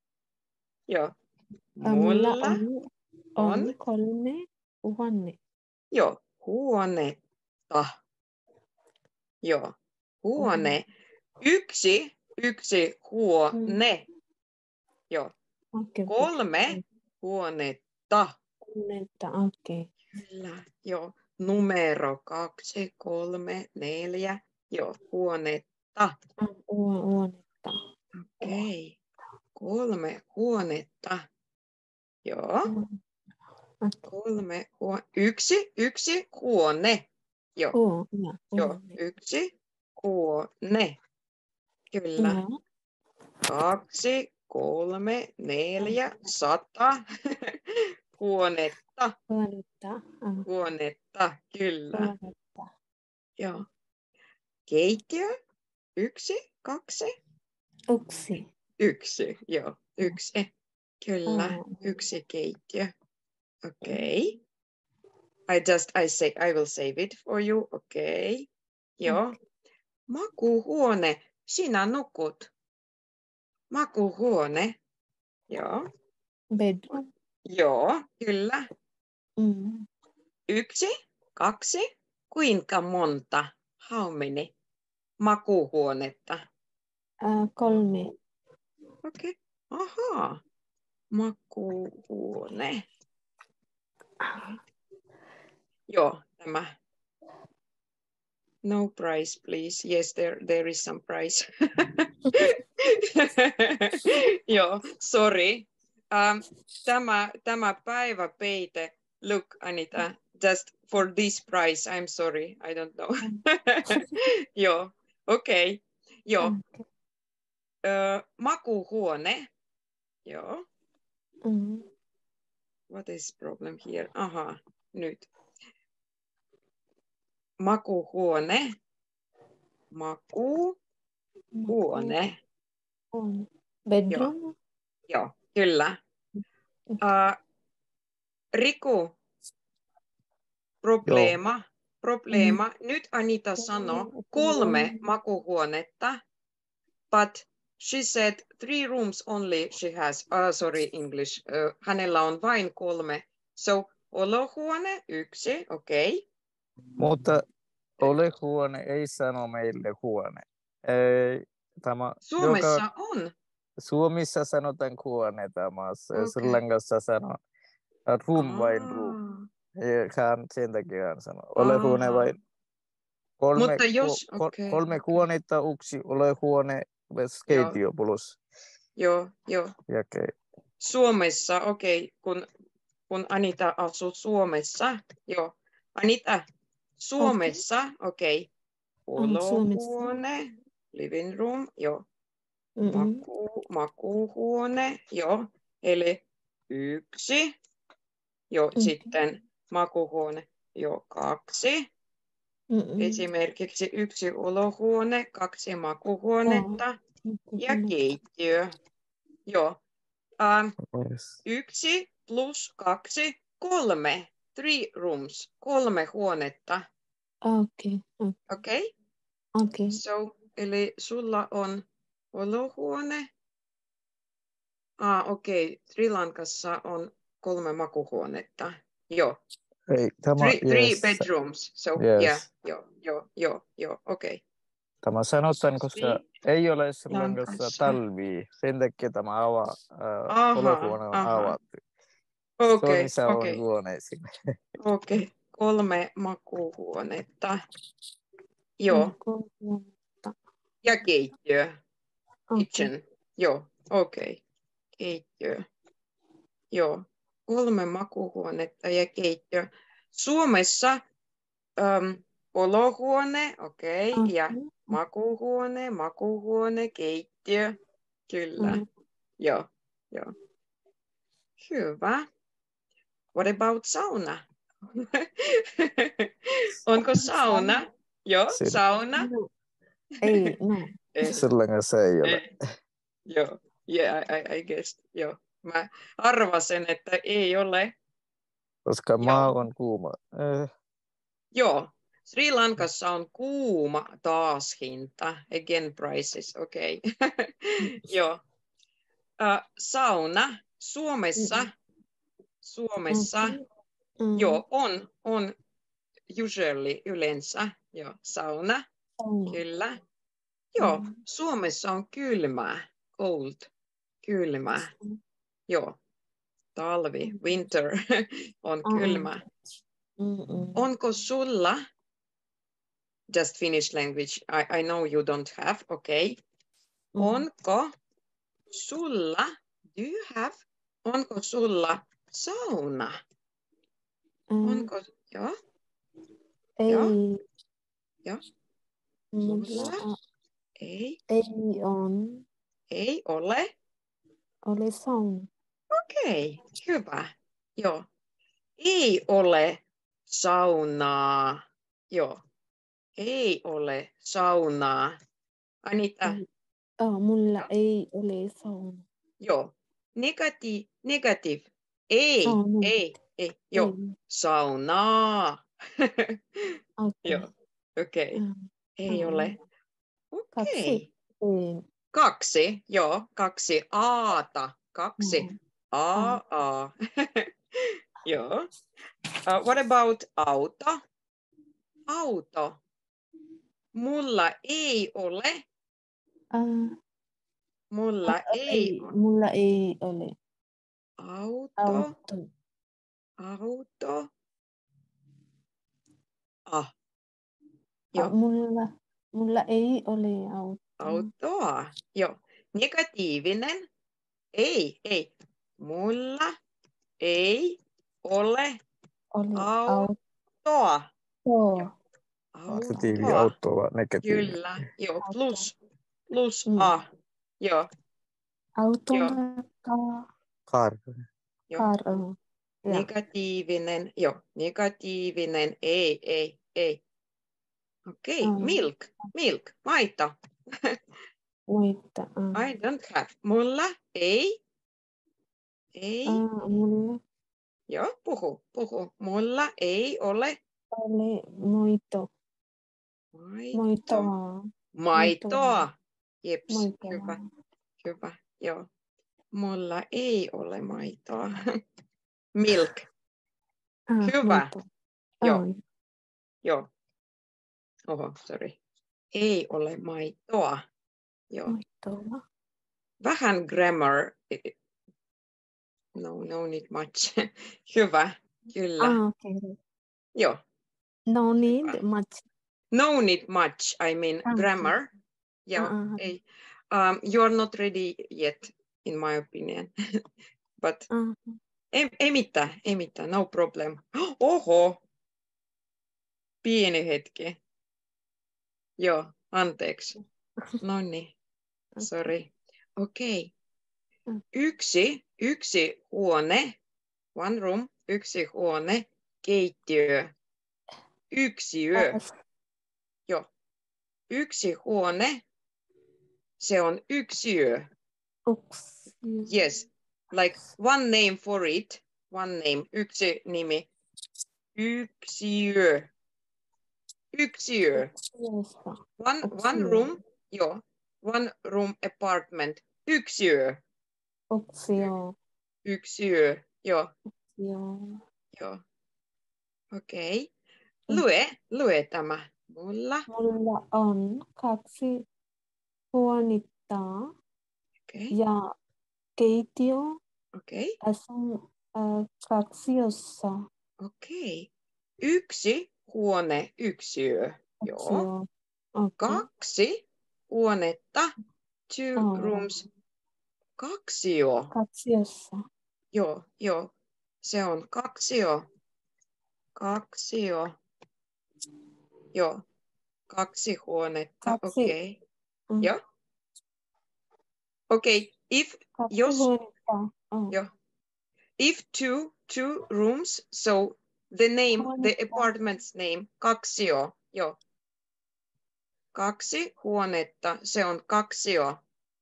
[SPEAKER 2] Mulla on 3 huone.
[SPEAKER 1] Joo. Huonetta. Joo. Huone. Yksi huone. Joo. 3 huonetta.
[SPEAKER 2] Okei.
[SPEAKER 1] Kyllä. Joo. Numero 2, 3, 4. Joo. Huonetta.
[SPEAKER 2] Huonetta.
[SPEAKER 1] Okei. 3 huonetta. Joo. 3 yksi huone. Joo. Joo. 1 huone. Kyllä. 2, 3, 4, 100 huonetta. Huonetta, kyllä. Joo. Keittiö. 1, 2.
[SPEAKER 2] Yksi.
[SPEAKER 1] Yksi, joo. Yksi. Kyllä, yksi keittiö. Okei. I will save it for you. Okei. Joo. Makuuhuone. Sinä nukut. Makuuhuone. Joo.
[SPEAKER 2] Bedroom.
[SPEAKER 1] Joo, kyllä.
[SPEAKER 2] Mm.
[SPEAKER 1] Yksi, kaksi. Kuinka monta? How many? Makuuhuonetta.
[SPEAKER 2] 3.
[SPEAKER 1] Okei. Ahaa. Makuuhuone. Joo, tämä. No price, please. Yes, there is some price. Joo, sorry. Tämä päiväpeite. Look, Anita, just for this price. I'm sorry, I don't know. Joo, okei. Okay. Joo. Makuuhuone. Joo.
[SPEAKER 2] Mm.
[SPEAKER 1] What is problem here? Aha, nyt. Makuuhuone. Makuuhuone.
[SPEAKER 2] Bedroom.
[SPEAKER 1] Joo, kyllä. Riku, probleema. Nyt Anita sanoi 3 makuuhuonetta, but she said 3 rooms only she has. Sorry, English. Hänellä on vain 3. So, olohuone, 1, okei. Okay.
[SPEAKER 3] Mutta olehuone ei sano meille huone.
[SPEAKER 1] Suomessa on.
[SPEAKER 3] Suomessa sanotaan huone Sri Lankassa sanoo room vain room. Hän sen takia hän sanoo. Olehuone vain 3 huonetta, yksi olehuone, keittiö plus.
[SPEAKER 1] Joo.
[SPEAKER 3] Okay.
[SPEAKER 1] Suomessa, okei, kun Anita asuu Suomessa, joo. Anita, Suomessa, okei. Olohuone, living room, joo. Makuuhuone, joo. Eli 1, joo, sitten makuuhuone, joo, 2. Esimerkiksi 1 olohuone, 2 makuuhuonetta ja keittiö. Joo. 1 plus 2, 3. 3 rooms, 3 huonetta. Okei. So, eli sulla on olohuone. Okei. Sri Lankassa on 3 makuuhuonetta. Joo.
[SPEAKER 3] Ei, tämä,
[SPEAKER 1] 3 bedrooms. So,
[SPEAKER 3] yes.
[SPEAKER 1] Joo, okei.
[SPEAKER 3] Tämä sanotaan, koska ei ole Sri Lankassa talvi. Sen takia tämä olohuone on avattu. Suomessa on huone sinne.
[SPEAKER 1] Okei. 3 makuuhuonetta. Joo. Ja keittiö. Kitchen. Joo, okei. Keittiö. Joo. 3 makuuhuonetta ja keittiö. Suomessa olohuone, okei. Ja makuuhuone, keittiö. Kyllä. Joo. Hyvä. What about sauna? Onko sauna? Joo, sauna.
[SPEAKER 2] Ei, no.
[SPEAKER 3] Sri Lankassa ei ole.
[SPEAKER 1] Joo, I guess. Joo. Mä arvasin, että ei ole.
[SPEAKER 3] Koska maa on kuuma.
[SPEAKER 1] Joo, Sri Lankassa on kuuma taas hinta. Again prices, okei. Joo. Sauna Suomessa. Joo, on usually yleensä. Joo, sauna. Kyllä. Joo, Suomessa on kylmää. Cold. Kylmää. Joo. Talvi, winter on kylmä. Onko sulla, just Finnish language, I know you don't have, okay. Onko sulla, do you have, onko sulla sauna? Onko, joo?
[SPEAKER 2] Ei.
[SPEAKER 1] Joo.
[SPEAKER 2] Sulla
[SPEAKER 1] ei
[SPEAKER 2] on.
[SPEAKER 1] Ei ole.
[SPEAKER 2] Ole sauna.
[SPEAKER 1] Okei, hyvä. Joo. Ei ole saunaa. Joo. Ei ole saunaa. Anita.
[SPEAKER 2] mulla ei ole sauna.
[SPEAKER 1] Joo. Negative. Ei. Joo.
[SPEAKER 2] Ei.
[SPEAKER 1] Saunaa.
[SPEAKER 2] Okei.
[SPEAKER 1] Joo. Okei. Ei ole. Okei.
[SPEAKER 2] 2.
[SPEAKER 1] 2. Joo. 2. Aata. 2. A. Joo. What about auto? Auto. Mulla ei ole. Mulla ei ole.
[SPEAKER 2] Mulla ei ole
[SPEAKER 1] Auto. Joo.
[SPEAKER 2] Mulla ei ole auto.
[SPEAKER 1] Autoa. Joo. Negatiivinen. Ei. Mulla ei ole autoa. Joo.
[SPEAKER 3] Positiivi autoa, negatiivinen.
[SPEAKER 1] Kyllä. Joo. Plus a. Joo.
[SPEAKER 2] Autolla
[SPEAKER 3] Car.
[SPEAKER 1] Joo. Negatiivinen. Joo. Negatiivinen. Ei. Okei. Milk. Maito. I don't have. Mulla ei.
[SPEAKER 2] Mulla
[SPEAKER 1] Joo, puhu. Mulla ei ole. Maitoa. Jeps, hyvä. Joo. Mulla ei ole maitoa. Milk. Hyvä. Joo. Oho, sorry. Ei ole maitoa. Joo. Vähän grammar. No need much. Hyvä, kyllä.
[SPEAKER 2] Okay.
[SPEAKER 1] Joo.
[SPEAKER 2] No need much.
[SPEAKER 1] No need much, I mean grammar. Joo, ei. You're not ready yet, in my opinion. But ei mitään, no problem. Oho, pieni hetki. Joo, anteeksi. No niin, sorry. Okei. Yksi huone, one room, yksi huone, keittiö, yksiö. Joo. Yksi huone, se on yksiö. Yes, like one name for it. One name, yksi nimi. Yksiö. One room, joo. One room apartment. Yksiö. Yksiö, joo. Joo. Okei. Lue tämä. Mulla
[SPEAKER 2] on 2 huonetta ja keittiö asun kaksiossa.
[SPEAKER 1] Okei. Yksi huone, yksiö. Joo. 2 huonetta, 2 rooms, kaksio.
[SPEAKER 2] Kaksiossa.
[SPEAKER 1] Joo. Se on kaksio. Joo. 2 huonetta. Okei. Joo. Okei. If two rooms, so the apartment's name, kaksio. Joo. 2 huonetta, se on kaksio.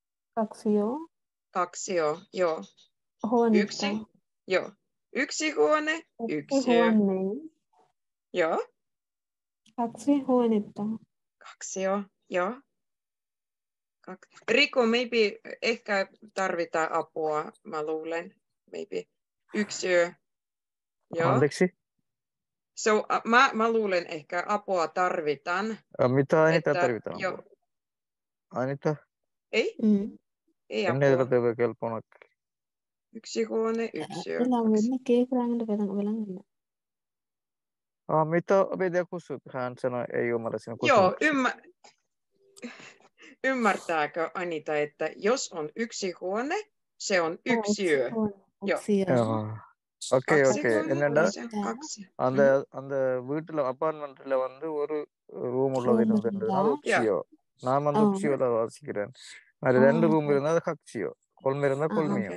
[SPEAKER 1] Kaksio, joo.
[SPEAKER 2] Huonetta.
[SPEAKER 1] Yksi huone, yksiö. Joo.
[SPEAKER 2] 2 huonetta.
[SPEAKER 1] Kaksio, joo. Riku, maybe ehkä tarvitaan apua, mä luulen. Maybe yksiö. Joo.
[SPEAKER 3] Anteeksi?
[SPEAKER 1] So, mä luulen ehkä apua tarvitaan.
[SPEAKER 3] Mitä Anita tarvitaan?
[SPEAKER 1] Joo.
[SPEAKER 3] Anita?
[SPEAKER 1] Ei? Ei apua.
[SPEAKER 3] Ennen tätä kelpona.
[SPEAKER 1] Yksi huone, yksiö.
[SPEAKER 3] Mitä pitää kysyä? Hän sanoi, ei ymmärrä sinun
[SPEAKER 1] kysymyksiä. Joo, ymmärtääkö Anita, että jos on yksi huone, se on yksiö. Joo.
[SPEAKER 3] Okay. அந்த வீட்டுல அபார்ட்மெண்ட்ல வந்து ஒரு ரூம் உள்ளது இருந்தது உக்சியோ. நான் வந்து உக்சியோல வாசிக்கிறேன். அது 2 ரூம் இருந்தா அது கக்சியோ. கொல்மி இருந்தா கொல்மியோ.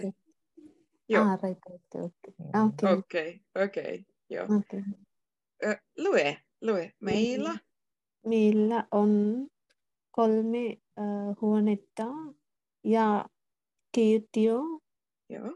[SPEAKER 1] Okay. Joo. Lue. Meillä
[SPEAKER 2] on kolme huonetta ja keittiö.
[SPEAKER 1] Joo.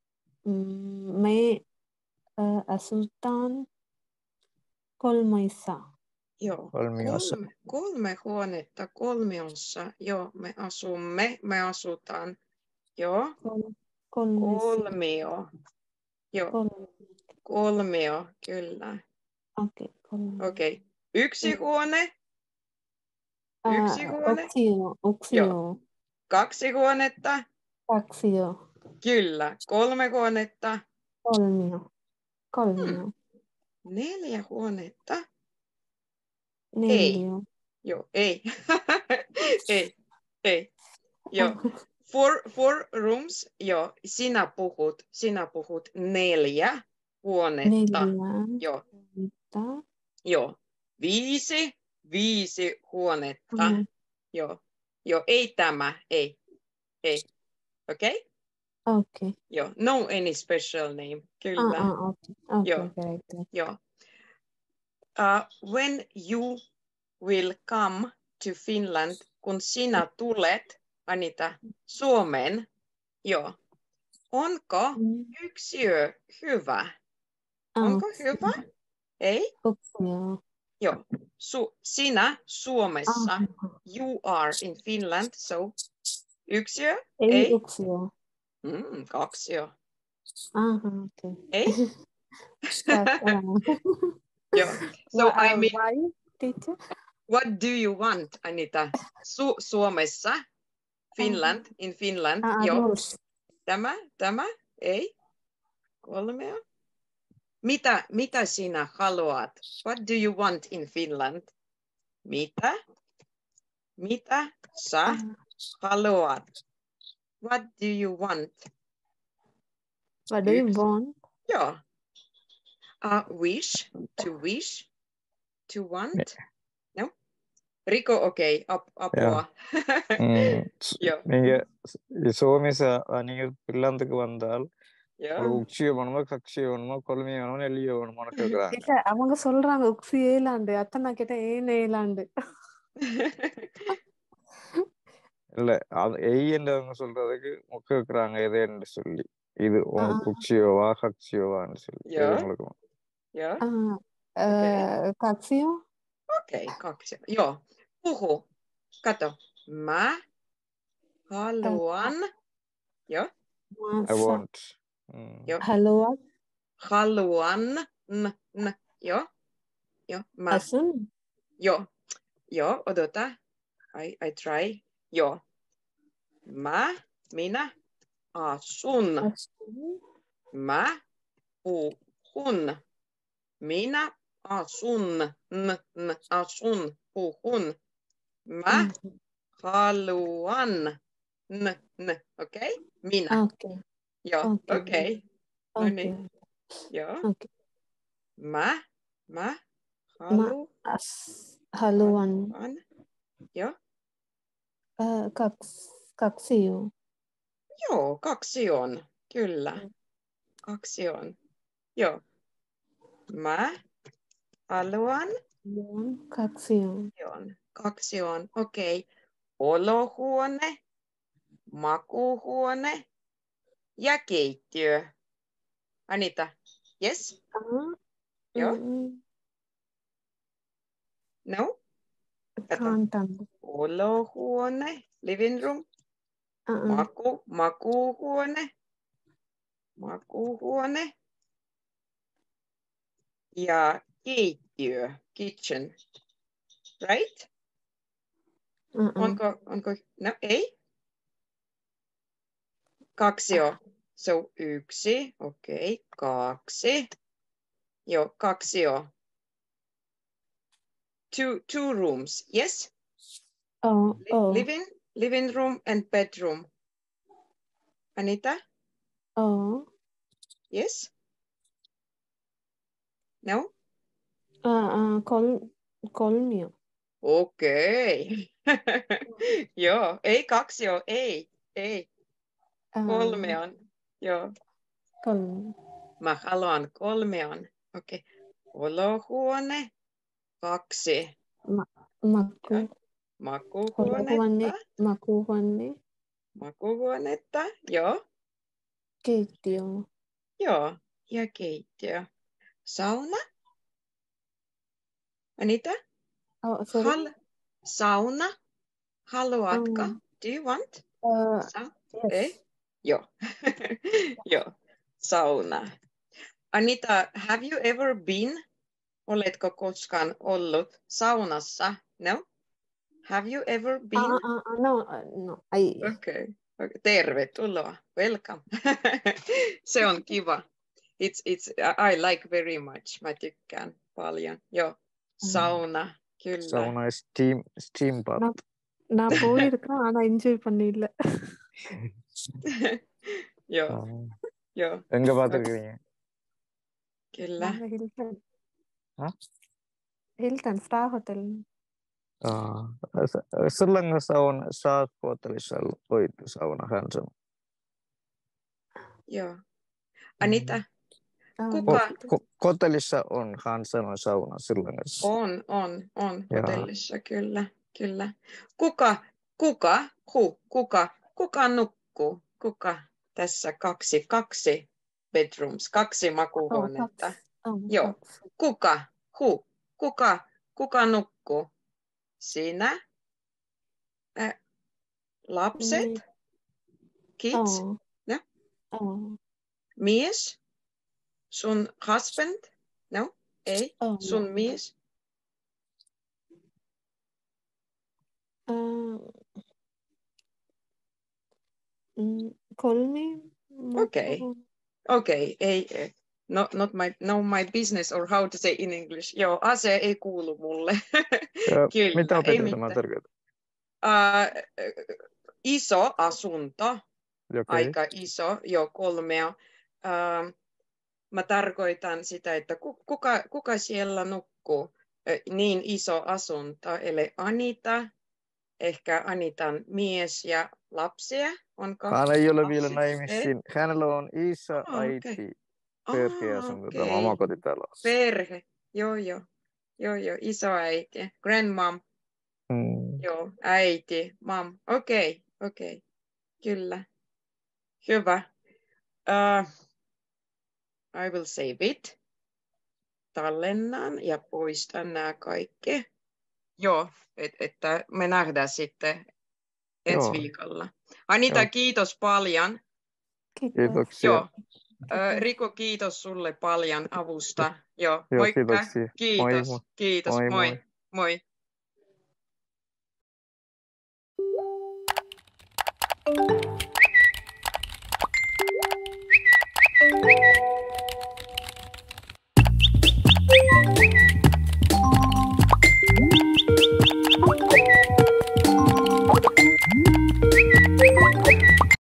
[SPEAKER 2] Me asutaan kolmessa.
[SPEAKER 1] Joo.
[SPEAKER 3] Kolmiossa.
[SPEAKER 1] Kolme huonetta kolmiossa. Joo, me asutaan. Joo. Kolmio. Joo. Kolmio, kyllä.
[SPEAKER 2] Okei, kolmio.
[SPEAKER 1] Okei. Yksi huone. Yksi huone.
[SPEAKER 2] Oksio.
[SPEAKER 1] Joo. Kaksi huonetta.
[SPEAKER 2] Kaksio.
[SPEAKER 1] Kyllä. Kolme huonetta.
[SPEAKER 2] Kolmio.
[SPEAKER 1] 4 huonetta.
[SPEAKER 2] Neljä.
[SPEAKER 1] Joo, ei. ei. Joo. Four rooms. Joo, sinä puhut 4 huonetta. Joo. Joo. 5 huonetta. Joo, ei tämä, ei. Okei?
[SPEAKER 2] Okay.
[SPEAKER 1] Joo, no any special name, kyllä.
[SPEAKER 2] Okay,
[SPEAKER 1] joo. When you will come to Finland, kun sinä tulet, Anita, Suomeen, joo. Onko yksiö hyvä? Onko hyvä? Ei? Joo. Sinä Suomessa. You are in Finland, so yksiö?
[SPEAKER 2] Ei yksiö.
[SPEAKER 1] 2 jo.
[SPEAKER 2] Okay.
[SPEAKER 1] Ei? Joo. So I mean,
[SPEAKER 2] why, teacher?
[SPEAKER 1] What do you want, Anita? Suomessa, Finland, in Finland. Joo. Tämä, ei. 3. Mitä sinä haluat? What do you want in Finland? Mitä sä haluat? What do you want?
[SPEAKER 2] What do you want?
[SPEAKER 1] Joo. Wish, to want. No? Riko, okei, apua.
[SPEAKER 3] Joo. Suomessa niin Finlandக்கு வந்தால் உக்ஷியோ வேணுமோ கக்ஷியோ வேணுமோ கொல்மியோ வேணுமோ நெல்லியோ வேணுமோன்னு கேக்குறாங்க.
[SPEAKER 2] அவங்க சொல்றாங்க உக்ஷி ஏலாண்டு அத்தை நான் கேட்டேன் ஏன் ஏலாண்டு
[SPEAKER 3] இல்ல எய்யன்றவங்க சொல்றதுக்கு முக்க வைக்கிறாங்க எதேன்னு சொல்லி இது உங்களுக்கு உக்ஷியோவா கக்ஷியோவான்னு சொல்லி உங்களுக்கு
[SPEAKER 2] kaksio.
[SPEAKER 1] Okei, kaksio. Joo. Puhu. Kato. Mä haluan. Joo.
[SPEAKER 3] I want.
[SPEAKER 1] Joo. Haluan. Joo. Joo. Mä.
[SPEAKER 2] Asun.
[SPEAKER 1] Joo. Odota. I try. Joo. Minä asun. Mä puhun. Minä asun. Asun. Puhun. Mä haluan. Okei? Minä. Joo, okei. No niin. Joo. Mä
[SPEAKER 2] haluan.
[SPEAKER 1] Joo.
[SPEAKER 2] Kaksio.
[SPEAKER 1] Joo, 2 on. Kyllä. 2 on. Joo. Mä haluan. 2 on. Okei. Olohuone, makuuhuone ja keittiö. Anita, yes? Joo. No? Olohuone, living room. Makuuhuone. Ja keittiö, kitchen. Right? Onko? No, ei. 2 on. So 1, okei, 2. Joo, 2 on. 2 rooms, yes? Living room and bedroom. Anita? Yes? No?
[SPEAKER 2] Kolmio.
[SPEAKER 1] Okei. Joo, ei 2 on, ei. 3 on. Joo. Mä haluan 3 on. Okei. Olohuone, 2. Makuuhuonetta. Makuuhuonetta, joo.
[SPEAKER 2] Keittiö.
[SPEAKER 1] Joo, ja keittiö. Sauna. Anita?
[SPEAKER 2] Sorry.
[SPEAKER 1] Sauna. Haluatko? Do you want?
[SPEAKER 2] Yes.
[SPEAKER 1] Ei? Joo. Joo. Sauna. Anita, have you ever been? Oletko koskaan ollut saunassa? No? Have you ever been?
[SPEAKER 2] No.
[SPEAKER 1] Okay. Tervetuloa. Welcome. Se on kiva. I like very much. Mä tykkään paljon. Joo. Sauna. Kyllä.
[SPEAKER 3] Sauna steam bath.
[SPEAKER 2] நான் போயிருக்கேன் ஆனா என்ஜாய் பண்ணல.
[SPEAKER 1] Joo.
[SPEAKER 3] எங்க பாத்துருக்கீங்க?
[SPEAKER 1] Kyllä.
[SPEAKER 2] Hilton Star Hotel.
[SPEAKER 3] Sri-Lankassa on Saat-hotellissa sauna, hän sanoi.
[SPEAKER 1] Joo. Anita,
[SPEAKER 3] hotellissa on, hän sanoi sauna Sri-Lankassa.
[SPEAKER 1] On hotellissa, kyllä. Kuka nukkuu? Kuka tässä kaksi bedrooms, 2 makuuhuonetta. Joo. Kuka nukkuu? Sinä? Lapset? Kids? No? Mies? Sun husband? No? Ei? Sun mies?
[SPEAKER 2] Call me.
[SPEAKER 1] Okay. Ei. Not my business, or how to say in English. Joo, ase ei kuulu mulle. Kyllä,
[SPEAKER 3] mitä opetelta tarkoittaa?
[SPEAKER 1] Iso asunto,
[SPEAKER 3] okay.
[SPEAKER 1] Aika iso, jo 3. Mä tarkoitan sitä, että kuka siellä nukkuu? Niin iso asunto, eli Anita, ehkä Anitan mies ja lapsia. Onko?
[SPEAKER 3] Hän ei ole vielä naimisiin. Hänellä on iso äiti. Perheasunto, tämä omakotitalo.
[SPEAKER 1] Perhe, joo, iso äiti, grandmom, joo, äiti, mom, okei, kyllä, hyvä. I will save it, tallennan ja poistan nämä kaikki. Joo, että me nähdään sitten ensi viikolla. Anita, Kiitos paljon.
[SPEAKER 3] Kiitoksia.
[SPEAKER 1] Joo. Riko, kiitos sulle paljon avusta. Joo, moikka. Kiitos. Moi.